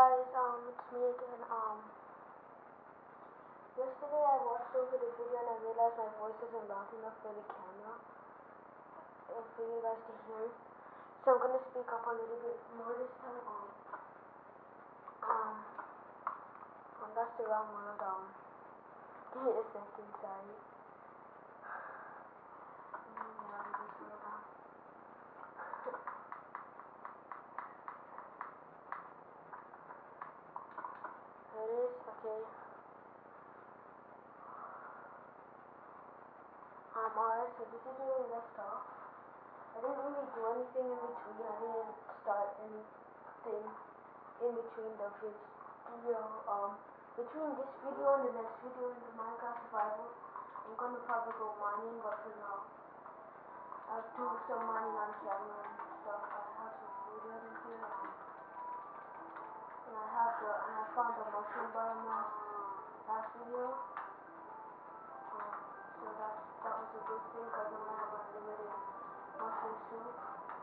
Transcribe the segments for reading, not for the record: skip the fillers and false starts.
guys, it's me again. Yesterday I watched over the video and I realized my voice isn't loud enough for the camera, for you guys to hear. So I'm gonna speak up a little bit more this time. That's the wrong word. Give me a second, sorry. Here it is, okay. Alright, so this is where we left off. I didn't really do anything in between. I didn't start anything in between the video. Between this video and the next video in the Minecraft survival, I'm gonna probably go mining, but for now, I'll do some mining on camera and stuff. I have some food ready here, and I found a mushroom biomass last video. So that was a good thing because I'm gonna have unlimited mushroom soup.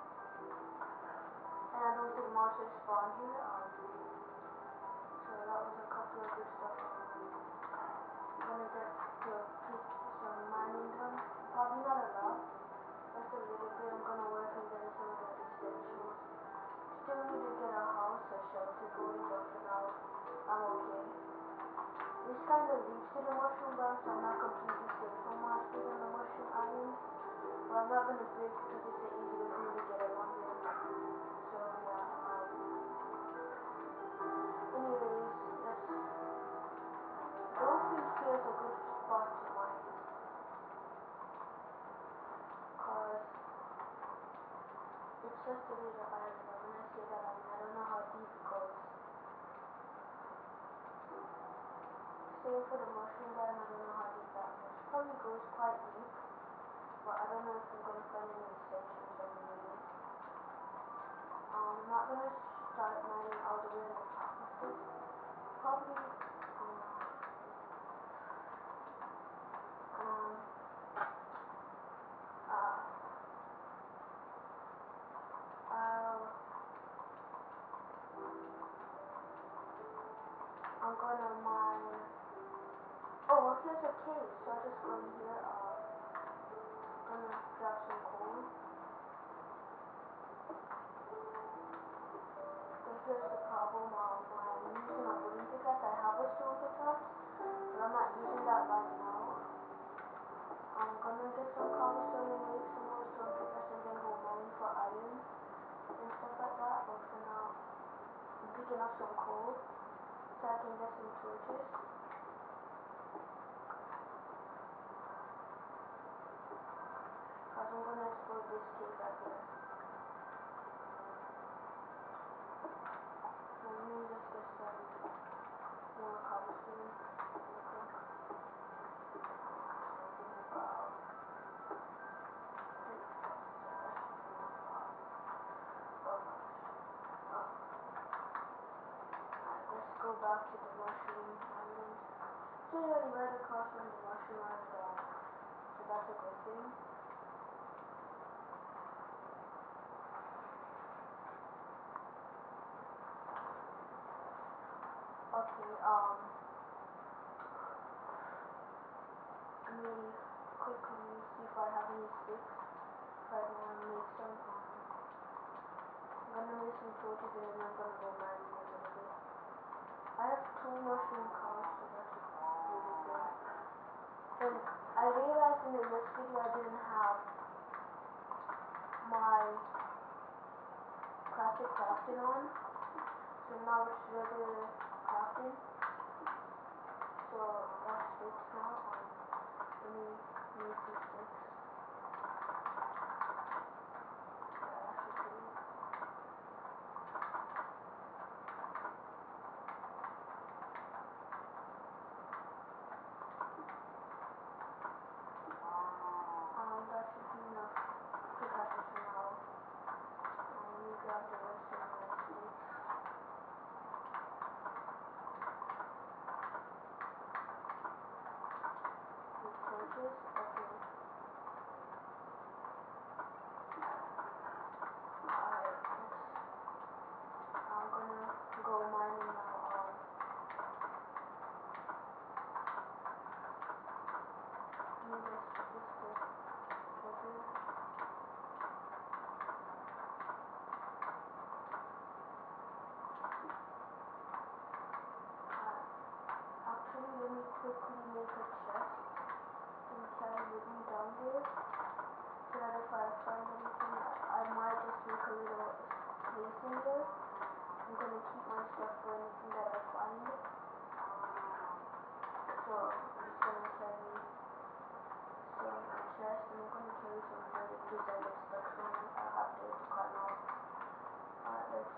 And I don't think monsters spawn here. So that was a couple of good stuff. I'm gonna get to keep some mining done. Probably not a lot. Just a little bit. I'm gonna work on getting some of the essentials. Still need to get a house, a shelter going, but for now, I'm okay. This kind of leads to the mushroom biome, so I'm not completely safe from monsters on the mushroom island. But I'm not gonna break because it's an easy way for me to get around there. So yeah, anyways, I don't think here's a good spot to mine. Cause it's just a little island, and when I say that, I mean I don't know how deep it goes. Same for the mushroom biome, I don't know how deep that goes. Probably goes quite deep, but I don't know if I'm gonna find any extensions or anything. I'm not gonna start mining all the way on the top of this. Probably I'm gonna mine. Oh, well, here's a cave, so I'll just go in here. I'm gonna grab some coal. So here's the problem. I'm using a wooden pickaxe. I have a stone pickaxe, but I'm not using that right now. I'm gonna get some cobblestone and make some more stone pickaxe and then go mine for iron and stuff like that. But for now, I'm picking up some coal so I can get some torches. Cause I'm gonna explore this cave right here. So let me just get some more cobblestone. Go back to the mushroom island. So you're right across from the mushroom island, so that's a good thing. Okay, let me quickly see if I have any sticks. If I want to make some, I'm gonna make some torches and then I'm gonna go mining a little bit. I have 2 mushroom cows, so that's really good. And I realized in the next video I didn't have my classic crafting on, so now it's regular crafting. So that's sticks now. Let me make these sticks. That should be enough pickaxes for now. Let me grab the rest of my sticks. These torches, okay. case in there. I'm gonna keep my stuff for anything that I find. So I'm just gonna carry some chest, and I'm gonna carry some food in case I get stuck somewhere. I have to cut off. Let's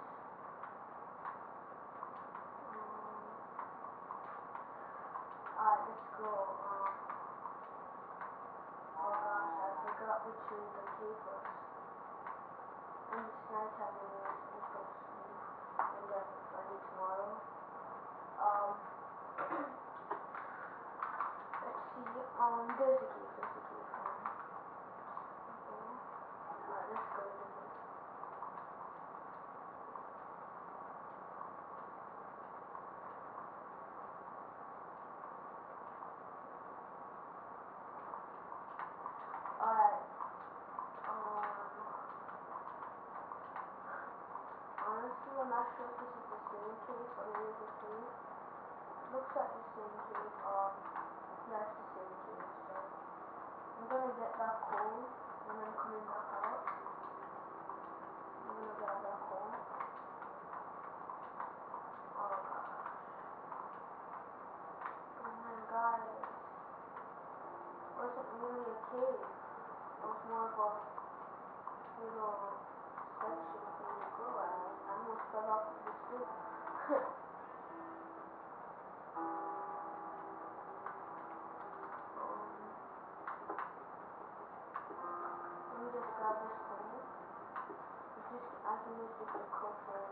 let's go. Oh gosh, I forgot which way the cave was. And it's nighttime anyways, so let's go to sleep. Maybe I can find it tomorrow. Let's see. There's a cave. There's a cave. Let's go to the cave. Alright. Honestly, I'm not sure if this is the same cave or it is a cave. It looks like the same cave. Yeah, it's the same cave. So I'm gonna get that coal and then coming back out. I'm gonna grab that coal. Oh gosh. Oh my god. It wasn't really a cave. It was more of a little section for you to go at. I almost fell off of this roof. Let me just grab this coal. I can use this to cook, and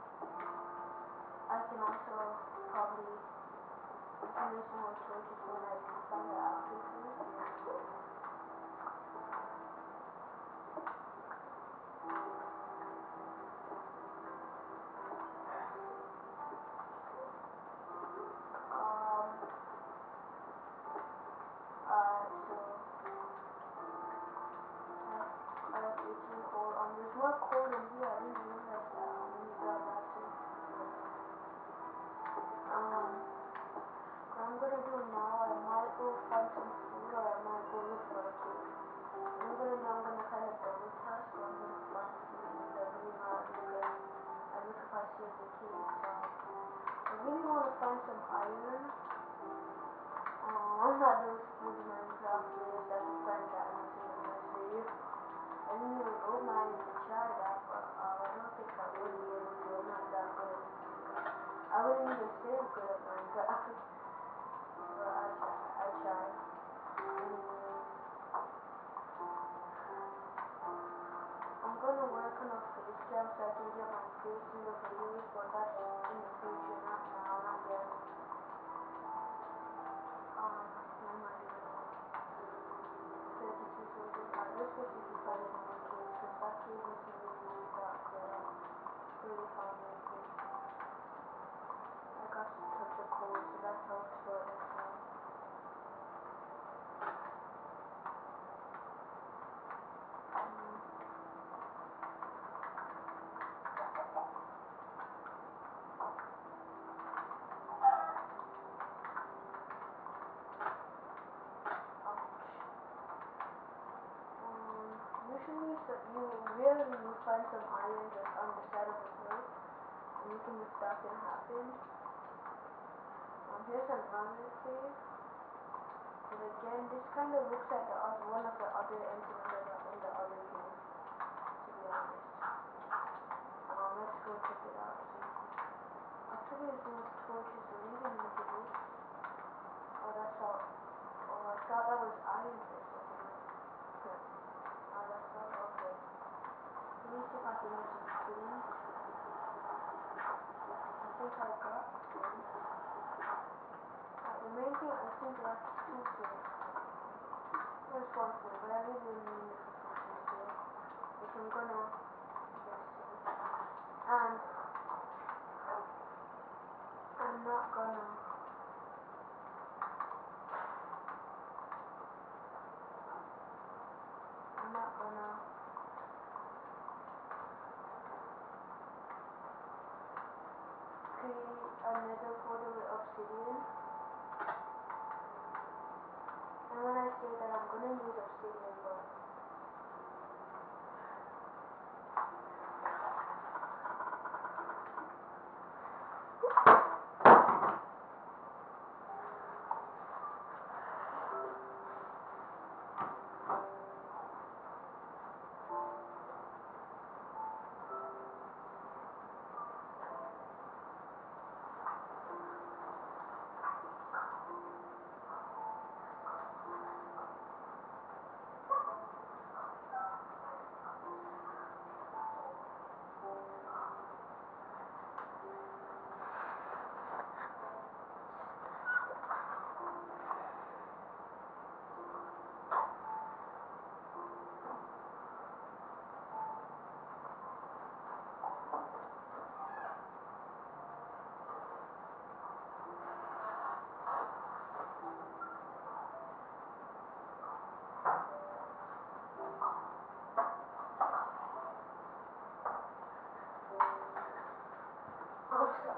I can also probably make some more torches when I find the actual food. So I have 18 coal. There's more coal in here. I didn't realize that. Let me grab that too. What I'm gonna do now, I might go find some food, or I might go look for a cave. I'm gonna kind of double task, so I'm gonna find food in the green mountain, and look if I see the cave. I really want to find some iron. I'm not those food Minecraft players that can find diamonds in the nursery. I didn't even know mine to try that, but I don't think I would be able to. I'm not that good. I wouldn't even say I'm good at Minecraft. But I try. I'm gonna work on a face cam so I can get my face in the videos, but that's in the future, not now, not yet. What am I doing? 32 soldiers. Let's go see if we find any more caves, because that cave isn't really that good. Really found anything. I got some touch of coal, so that helps for it as well. Usually, so you find some iron just on the side of the hill, and you think that can happen. Here's another cave, but again, this kind of looks like one of the other ends in the other cave, to be honest. Let's go check it out. Actually, there's no torches or even in the roof. Oh, that's all. Oh, I thought that was iron for a second. Oh, that's all. Okay. Let me see if I can get some food. I think I got one. The main thing, I think that's 2 food. There's 1 food, but I really need it for food still. Which I'm gonna get soon. And I'm not gonna create another portal with obsidian. And when I say that, I'm gonna use obsidian, but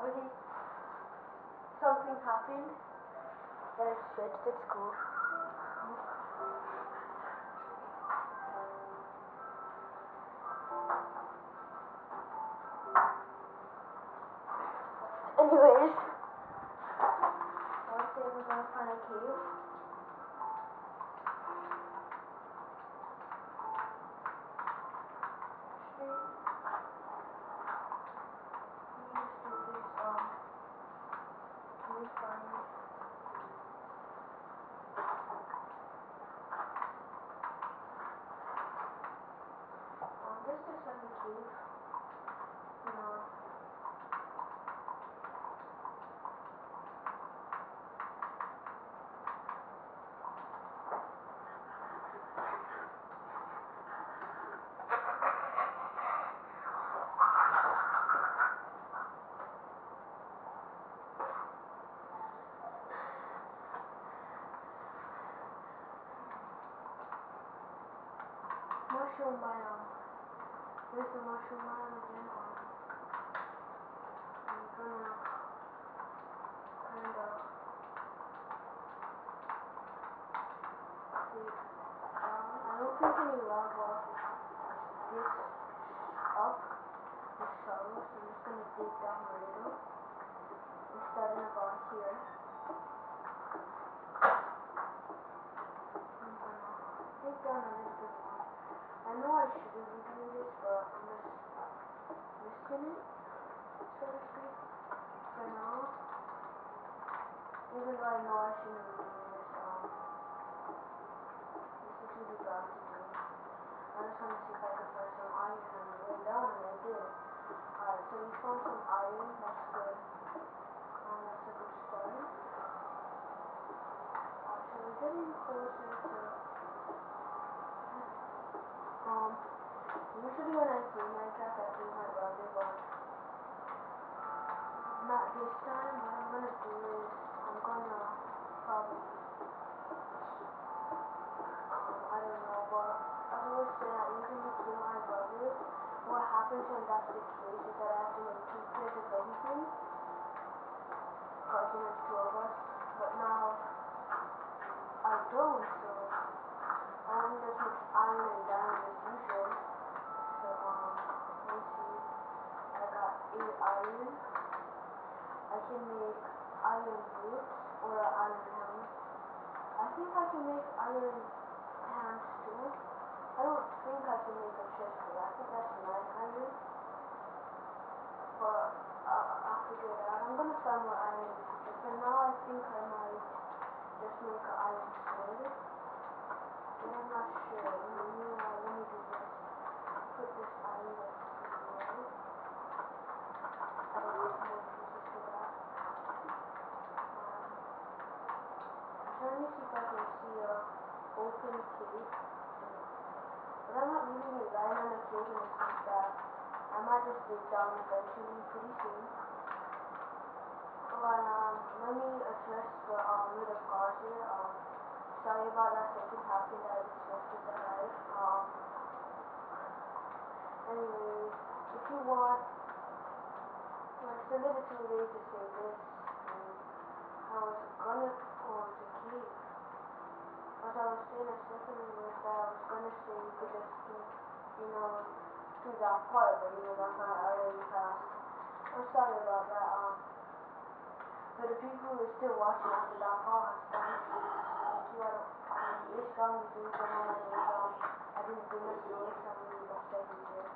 already something happened that is fixed at school. Anyways, let's say we're gonna find a cave. This is like a cave, you know. Mushroom biome. There's the mushroom biome again. I'm gonna kinda dig down. I don't think any lava this up this shallow, so I'm just gonna dig down a little. I'm starting about here. I'm gonna dig down a little bit more. I know I shouldn't be doing this, but I'm just risking it, so to speak, for now. Even though I know I shouldn't be doing this, this is really bad to do. I just want to see if I can find some iron on the way down, and I did. Alright, so we found some iron, that's good. That's a good start. So we're getting closer to usually when I play Minecraft, I play my brother, but not this time. What I'm gonna do is I'm gonna probably I don't know, but I was saying I usually play my brother. What happens when that's the case is that I have to make 2 pairs of everything, because there's 2 of us. But now I don't, so I only just make iron and diamond as usual. So let's see. I got 8 iron. I can make iron boots or an iron helmet. I think I can make iron hands too. I don't think I can make a chest for that. I think that's 9 iron. But I'll figure it out. I'm gonna find more iron in the future. For now, I think I might just make an iron sword. But I'm not sure. Let me do this. Put this iron in here. I don't need more pieces for that. I'm trying to see if I can see a open cave. But I'm not really relying on a cave in the sense that I might just dig down eventually pretty soon. But let me address the bit of cars here. Sorry about that second happened. I just left it alive. Anyways, if you want, well, it's a little too late to say this. I was gonna go to cave. What I was saying a second ago was that I was gonna say you could just do that part, but that part I already passed. I'm sorry about that. For the people who are still watching after that part, thank you. It's strong to do I didn't bring a sword, so I'm really upset with it.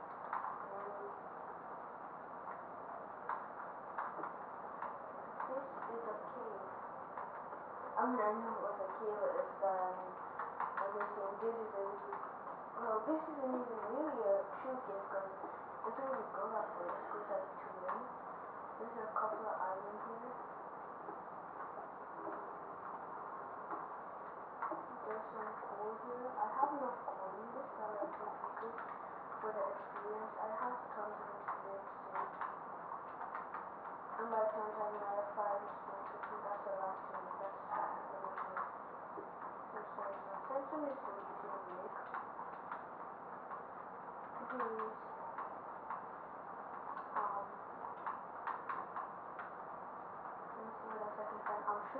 This is a cave. I mean, I knew it was a cave, but it's, I was saying this is a well, this isn't even really a true cave, because it doesn't really go that way. It goes like 2 in. There's a couple of islands here. There's some coal here. I have enough coal in this, so I like 2 pieces for the experience. I have tons of experience too. And by tons I mean I have 5 experience, I think that's a lot to me. That's ridiculous. Send some research to make. Please.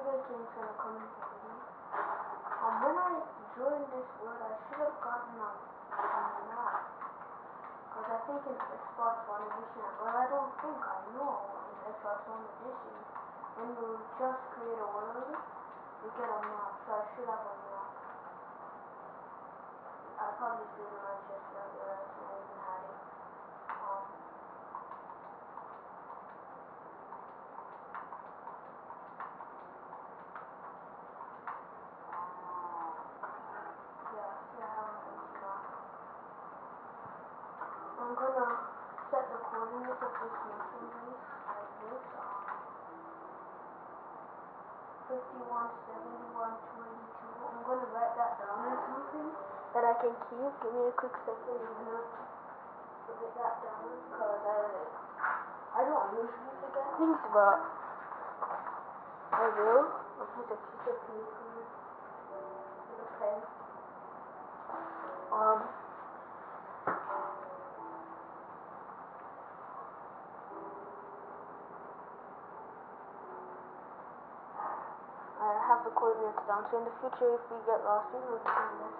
bigger things gonna come in handy. When I joined this world, I should have gotten a map. Because I think in Xbox One Edition, well, I don't think, I know in Xbox One Edition, when you just create a world, you get a map. So I should have a map. I probably just didn't just realize I even had it. I'm gonna set the coordinates of this mushroom base as this 51, 71, 22. I'm gonna write that down or something that I can keep. Give me a quick second. I'm gonna write that down because I don't usually forget things, but I will. I'll put a piece of paper with a pen. I have the coordinates down, so in the future if we get lost we will do this.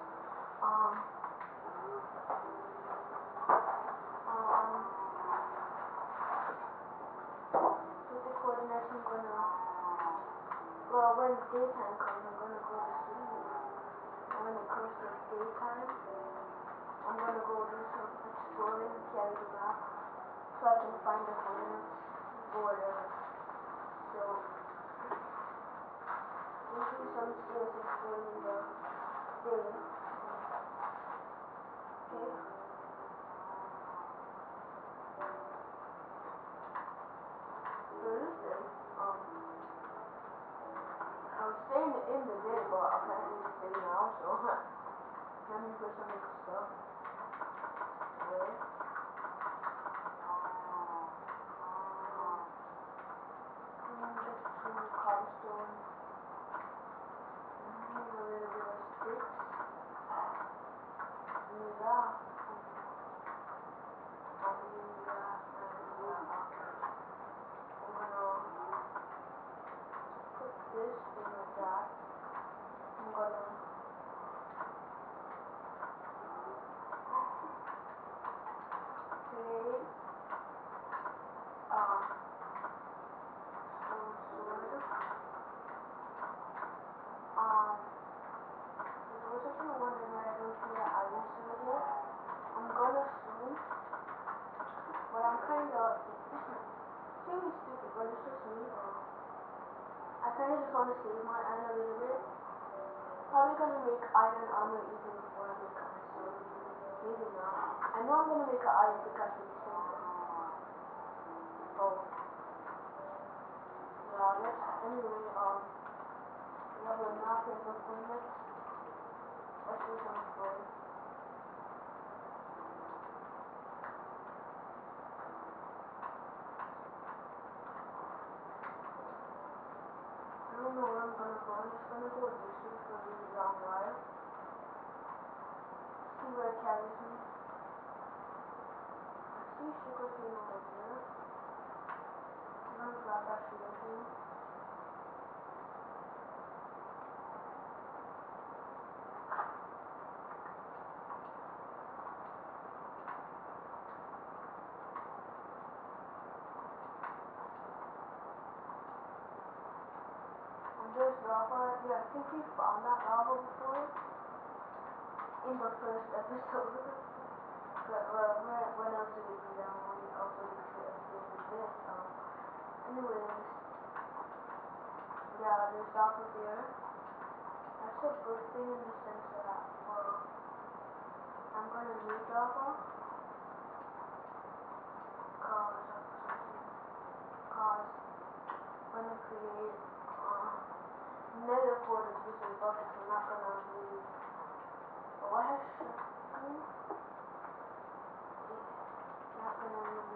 With the coordinates I'm gonna, well, when daytime comes I'm gonna go to sleep, and when it comes to daytime I'm gonna go do some exploring, carry the map so I can find the coordinates or whatever. So we'll do some serious exploring in the day. Okay. Thursday. I was staying in the day, but apparently it's day now, so let me put some of the stuff away. Get some cobblestone. A little bit of sticks. Use that. I'm gonna put this in like that. I'm gonna create stone sword. For those of you wondering why I don't see the iron sword yet, I'm gonna soon. But I'm kinda seeming stupid, but it's just me. I kinda just wanna save my iron a little bit. Probably gonna make iron armor even before I make iron sword. Maybe not. I know I'm gonna make an iron pickaxe pretty soon. Oh. Yeah, anyway, we have a map of the coordinates. Let's do some exploring. I don't know where I'm gonna go. I'm just gonna go this way for a really long while. See where it carries me. I see sugarcane over there. I'm gonna grab that sugarcane. There's lava. Yeah, I think we found that lava before in the first episode. But when else did we do that? When else did we do episode with this? Anyways, yeah, there's lava there. That's a good thing in the sense that, well, I'm gonna need lava cause when I create nether portals using buckets, I'm not gonna need. But what has shifting? Not gonna need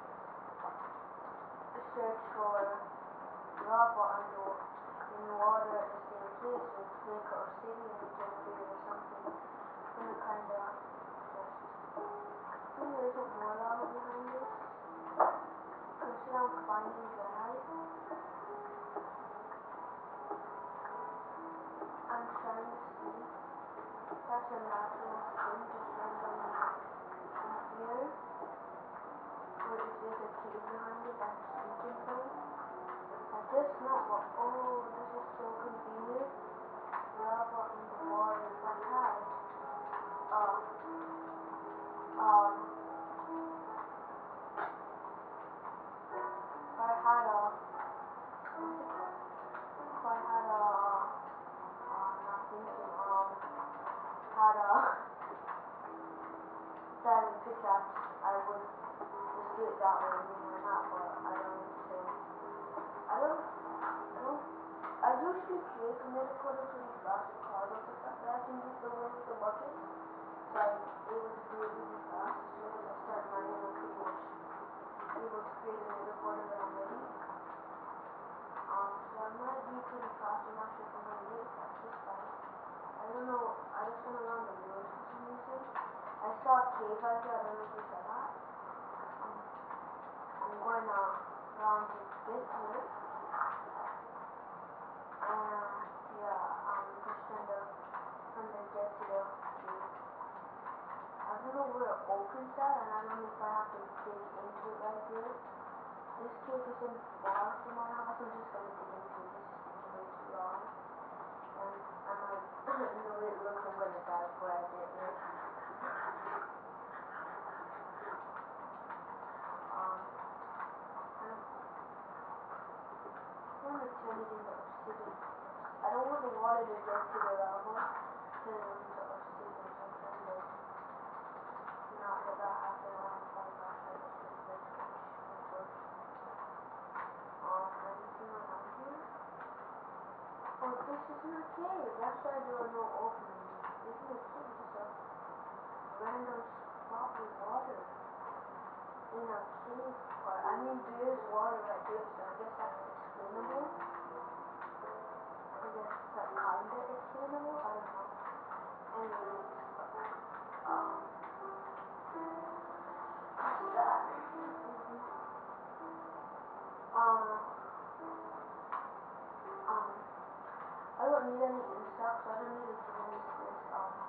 to search for lava in water at the same place with like an obsidian generator or something. I'm gonna kinda just. I think there's more lava behind this. Consider I'm finding granite. That's a natural skin, just randomly here. Or if there's a cave behind it, that's sleeping thing. Like this, not what. Oh, this is so convenient. Lava in the water. If I had, uh, um, if I had a, what's it called? If I had a, not thinking, had a diamond pickaxe, I would just do it that way, why not? But I don't think. I usually create the metaphor pretty fast because of the fact that I can use the way with the buckets. So I'm able to do it really fast. As soon as I start mining, I'm pretty much able to create a metaphor that I'm ready. So I might be pretty fast. I'm not sure if I'm going to make it fast this time. I don't know. I just went around the woods for some reason. I saw a cave out here. I don't know if you saw that. I'm going around to get to it. Yeah, just trying to get to the cave. I don't know where it opens at, and I don't know if I have to dig into it right here. This cave isn't far from my house. I'm just gonna dig into it. This is taking way too long. And I might, the way it looks, I'm gonna die before I get here. I want to turn it into obsidian. I don't want the water to get to the lava. Turn it into obsidian or something, but not let that happen. I don't want that. I just think that's much. Anything around here? Oh, this isn't a cave. That's why there are no openings. This isn't a cave. It's a random spot with water. In a cave part. I mean, there is water right there, so I guess that's explainable. I guess that kinda explainable. I don't know. Anyways, what's that? I don't need any insects. I don't need to do any this.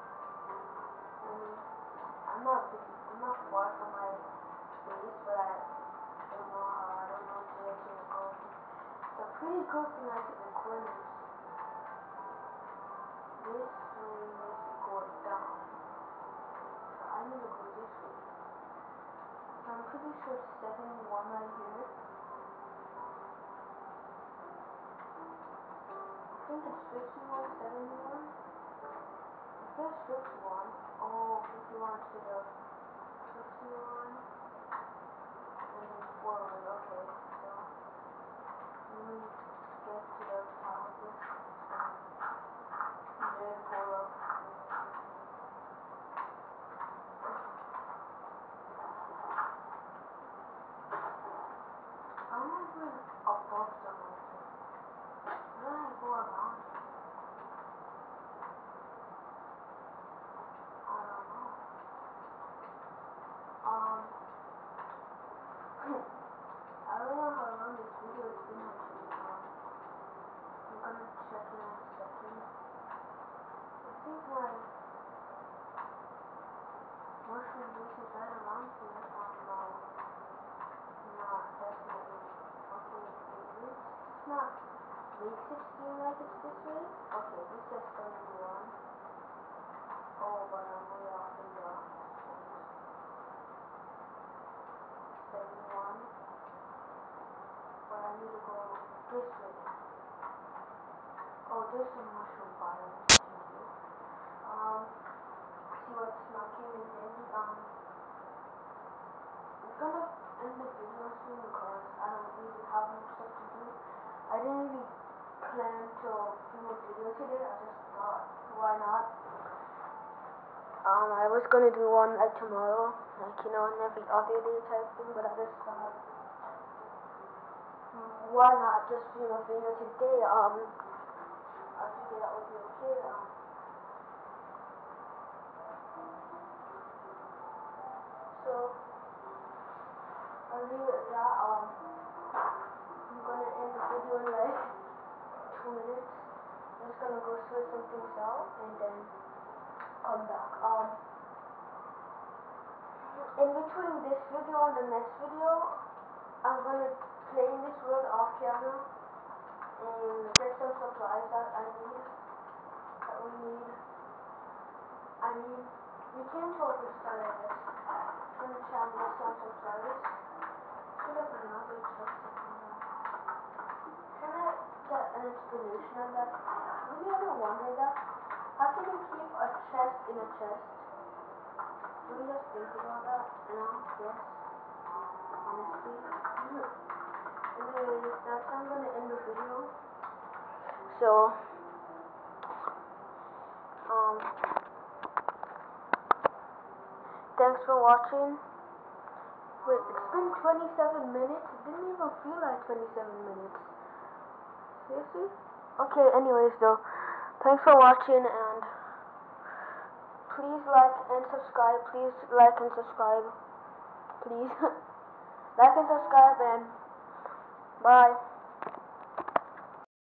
I'm not far from my base, but I don't know how. I don't know where it's gonna go. It's a pretty cool thing I can record this. This way makes it go down. So I need to go this way. So I'm pretty sure it's 71 right here. I think it's 51, 71. I guess 51. Oh, 51 to the 51. And then forward, okay. So let me get to the top of this. Then pull up. I'm not going above the mountain. Where do I go around it? I don't know. I don't know how long this video has been actually. I'm gonna check in a second. I think my mushroom base is right around here. Not definitely. Okay, it's not. Makes it seem like it's this way. Okay, this says 71. Oh, but I'm way off in the 71. But I need to go this way. Oh, there's some mushroom biome. See what's not came in. I'm gonna end the video soon because I don't really have much stuff to do. I didn't really plan to film a video today. I just thought, why not? I was gonna do one like tomorrow, like every other day type thing, but I just thought, why not just film a video today? I figured that would be okay. So I'll leave it at that. I'm gonna end the video in like 2 minutes. I'm just gonna go sort some things out and then come back. In between this video and the next video, I'm gonna play in this world off camera and get some supplies that I need. That we need. I mean, we can totally start at this. I'm gonna try and get some supplies. Should have another chest to come out. Can I get an explanation on that? Have you ever wondered that? How can you keep a chest in a chest? Do you just think about that? No? Yes? Honestly? Anyways, that's how I'm gonna end the video. So, thanks for watching. Wait, it's been 27 minutes? It didn't even feel like 27 minutes. Seriously? Okay, anyways though, thanks for watching, and please like and subscribe. Please like and subscribe. Please. Like and subscribe, and bye.